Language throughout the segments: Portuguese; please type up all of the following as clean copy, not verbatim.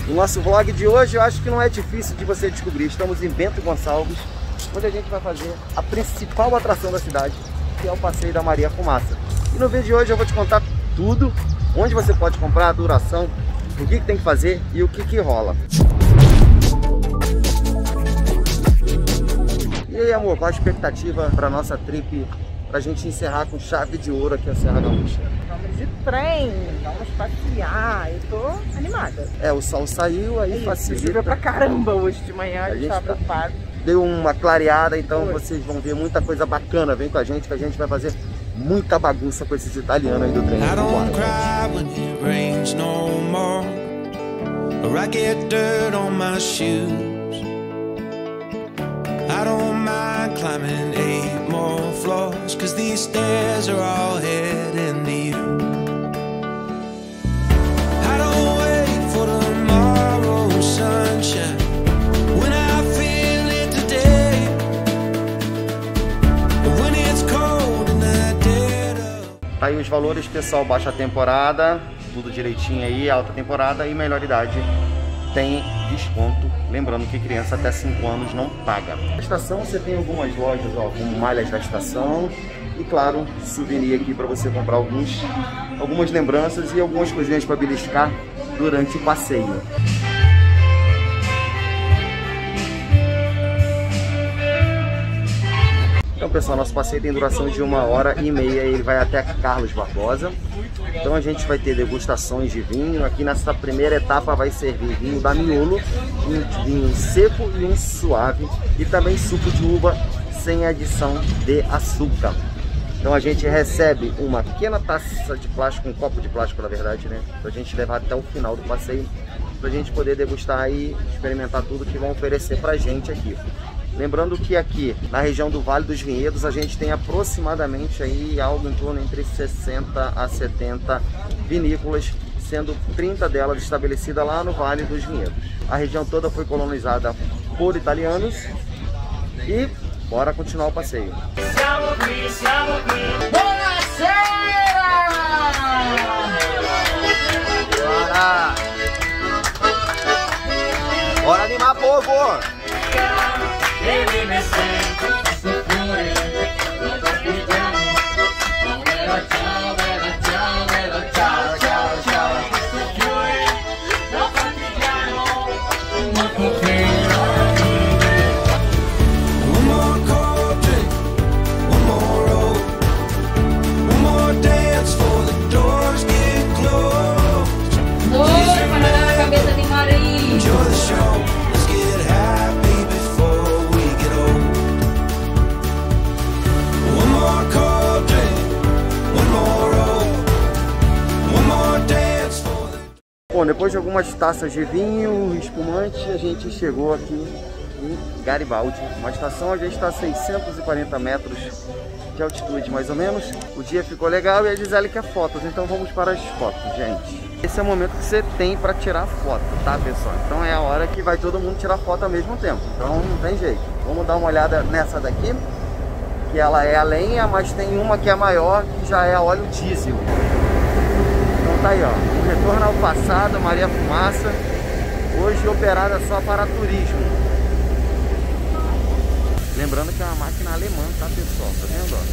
O nosso vlog de hoje eu acho que não é difícil de você descobrir. Estamos em Bento Gonçalves, onde a gente vai fazer a principal atração da cidade, que é o Passeio da Maria Fumaça. E no vídeo de hoje eu vou te contar tudo, onde você pode comprar, a duração, o que tem que fazer e o que rola. E aí, amor, qual a expectativa para nossa trip, pra gente encerrar com chave de ouro aqui a Serra Gaúcha? Vamos de trem, vamos passear, eu tô animada. É, o sol saiu, aí facilita. Choveu pra caramba hoje de manhã, a gente tava preocupado. Deu uma clareada, então vocês vão ver muita coisa bacana. Vem com a gente que a gente vai fazer muita bagunça com esses italianos aí do trem. I don't mind climbing 8 more floors, 'cause these stairs are all heading to you. I don't wait for tomorrow's sunshine when I feel it today, but when it's cold in the dead of... Tá aí os valores, pessoal, baixa temporada, tudo direitinho aí, alta temporada e melhor idade tem desconto, lembrando que criança até 5 anos não paga. Na estação você tem algumas lojas, ó, com malhas da estação e claro, souvenir aqui para você comprar algumas lembranças e algumas coisinhas para beliscar durante o passeio. Então, pessoal, nosso passeio tem duração de 1h30, ele vai até Carlos Barbosa. Então a gente vai ter degustações de vinho. Aqui nessa primeira etapa vai servir vinho da Miolo, um vinho seco e um suave, e também suco de uva sem adição de açúcar. Então a gente recebe uma pequena taça de plástico, um copo de plástico na verdade, né? Pra gente levar até o final do passeio, pra gente poder degustar e experimentar tudo que vão oferecer pra gente aqui. Lembrando que aqui na região do Vale dos Vinhedos a gente tem aproximadamente aí algo em torno entre 60 a 70 vinícolas, sendo 30 delas estabelecidas lá no Vale dos Vinhedos. A região toda foi colonizada por italianos e bora continuar o passeio. Bora! Bora animar, povo! Devi me sento soffrire, partigiano, vero ciao, vero ciao, vero ciao, ciao, ciao, soffrire, no partigiano, molto fino. One more cold drink, one more road, one more dance for the doors get closed. Oi, para dar a cabeça de Maria. Enjoy the show, let's get happy before we get old. One more cold drink, one more road, one more dance for the... Bom, depois de algumas taças de vinho, espumante, a gente chegou aqui em Garibaldi, uma estação onde a gente está a 640 metros de altitude, mais ou menos. O dia ficou legal e a Gisele quer fotos, então vamos para as fotos, gente. Esse é o momento que você tem para tirar foto, tá, pessoal? Então é a hora que vai todo mundo tirar foto ao mesmo tempo, então não tem jeito. Vamos dar uma olhada nessa daqui, que ela é a lenha, mas tem uma que é maior, que já é a óleo diesel. Então tá aí, ó, um retorno ao passado, Maria Fumaça, hoje operada só para turismo. Lembrando que é uma máquina alemã, tá, pessoal? Tá vendo, ó?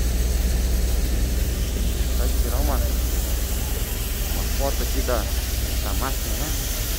Vai tirar uma foto aqui da máquina, né?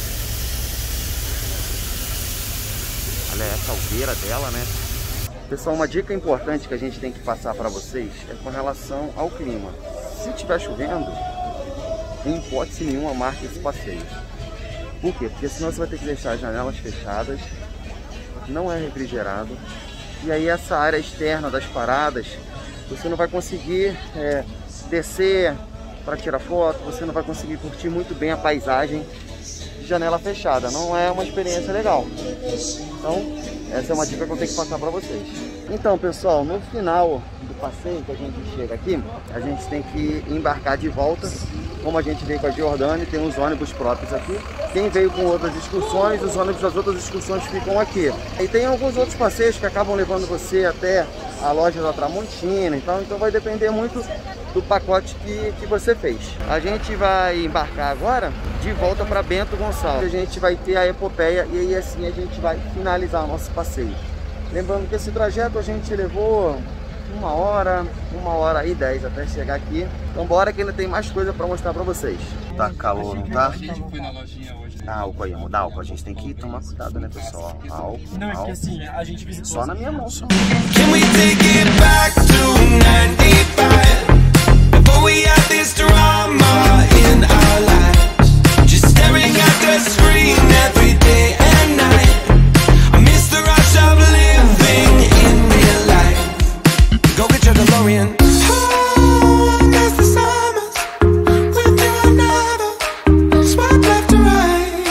Olha a caldeira dela, né? Pessoal, uma dica importante que a gente tem que passar para vocês é com relação ao clima. Se estiver chovendo, em hipótese nenhuma marque esse passeio. Por quê? Porque senão você vai ter que deixar as janelas fechadas, não é refrigerado, e aí essa área externa das paradas, você não vai conseguir descer para tirar foto, você não vai conseguir curtir muito bem a paisagem de janela fechada, não é uma experiência legal. Então, essa é uma dica que eu tenho que passar para vocês. Então, pessoal, no final do passeio que a gente chega aqui, a gente tem que embarcar de volta. Como a gente veio com a Giordani, tem os ônibus próprios aqui. Quem veio com outras excursões, os ônibus das outras excursões ficam aqui. E tem alguns outros passeios que acabam levando você até a loja da Tramontina, então vai depender muito do pacote que você fez. A gente vai embarcar agora de volta para Bento Gonçalves. A gente vai ter a epopeia e aí assim a gente vai finalizar o nosso passeio. Lembrando que esse trajeto a gente levou 1h e 10 até chegar aqui. Então bora que ainda tem mais coisa para mostrar para vocês. Tá calor, não tá? A gente foi na lojinha hoje. Dá álcool aí, amor, dá álcool. A gente tem que tomar cuidado, né, pessoal? Álcool, Não, é que álcool. assim, a gente visitou. Só na minha mão, só. Can we take it back to 95? Before we had this drama in our lives, just staring at the screen every day and night. I miss the rush of living in real life. Go get your DeLorean. Oh, I miss the summers with you and never swipe left to right.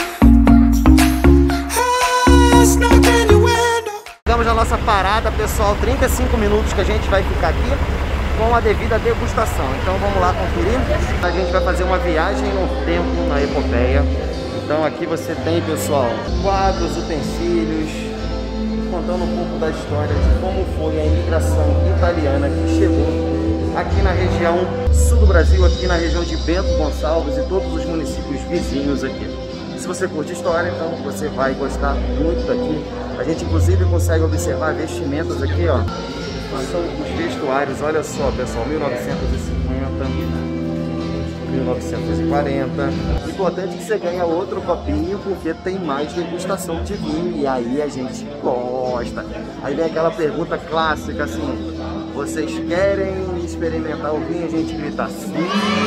Ah, snuck in your window. Chegamos na nossa parada, pessoal, 35 minutos que a gente vai ficar aqui com a devida degustação. Então vamos lá conferir. A gente vai fazer uma viagem no tempo na epopeia. Então aqui você tem, pessoal, quadros, utensílios, contando um pouco da história de como foi a imigração italiana que chegou aqui na região sul do Brasil, aqui na região de Bento Gonçalves e todos os municípios vizinhos aqui. Se você curte história, então você vai gostar muito daqui. A gente inclusive consegue observar vestimentas aqui, ó. São os vestuários, olha só, pessoal, 1950, 1940. Importante que você ganha outro copinho porque tem mais degustação de vinho e aí a gente gosta. Aí vem aquela pergunta clássica assim: vocês querem experimentar o vinho? A gente grita sim.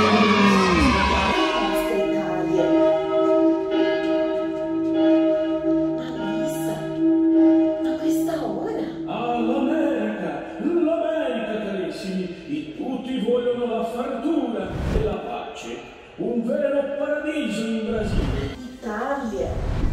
L'America carissimi, e tutti vogliono la fartura e la pace. Un vero paradiso in Brasile. Itália,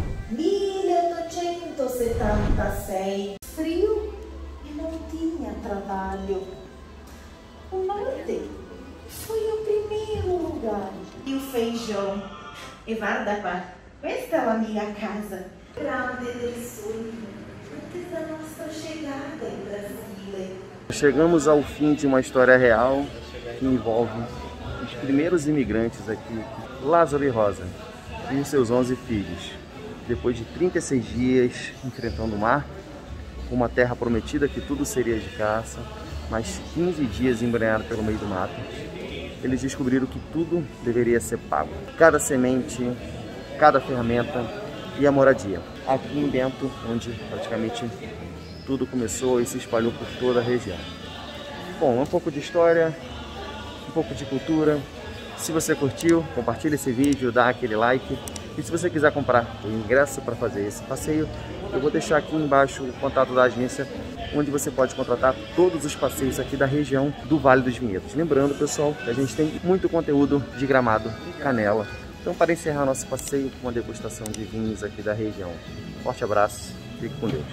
1876. Frio e não tinha trabalho. O norte foi o primeiro lugar. E o feijão. E guarda, questa è la mia casa. Grande del Sul, antes da nossa chegada em Brasília. Chegamos ao fim de uma história real que envolve os primeiros imigrantes aqui, Lázaro e Rosa, e os seus 11 filhos. Depois de 36 dias enfrentando o mar, uma terra prometida que tudo seria de caça, mais 15 dias embrenhados pelo meio do mato, eles descobriram que tudo deveria ser pago. Cada semente, cada ferramenta e a moradia. Aqui em Bento, onde praticamente tudo começou e se espalhou por toda a região. Bom, um pouco de história, um pouco de cultura. Se você curtiu, compartilha esse vídeo, dá aquele like. E se você quiser comprar o ingresso para fazer esse passeio, eu vou deixar aqui embaixo o contato da agência, onde você pode contratar todos os passeios aqui da região do Vale dos Vinhedos. Lembrando, pessoal, que a gente tem muito conteúdo de Gramado e Canela. Então, para encerrar nosso passeio com uma degustação de vinhos aqui da região. Forte abraço, fique com Deus.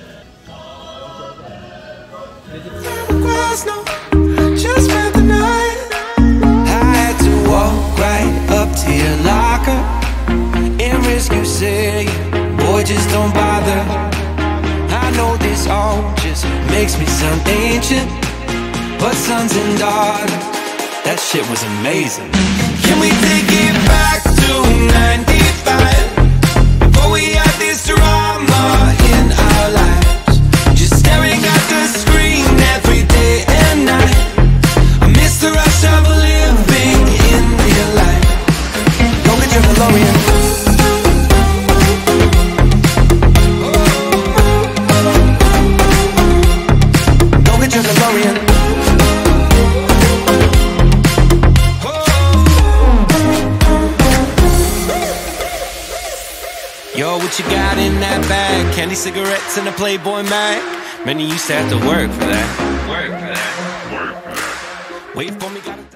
Just spent the night. I had to walk right up to your locker and risk you saying, boy, just don't bother. I know this all just makes me sound ancient, but sons and daughters, that shit was amazing. Can we take it back to 95? Before we had this drama in our lives, just staring at the screen every day and night. I miss the rush of living in real life. Go get your DeLorean. Go get your DeLorean. Yo, what you got in that bag? Candy, cigarettes, and a Playboy mag. Man, you used to have to work for that. Wait for me, gotta